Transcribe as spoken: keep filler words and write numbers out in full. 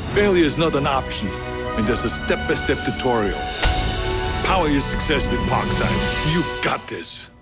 Failure is not an option, and there's a step-by-step tutorial. Power your success with PARKSIDE. You got this.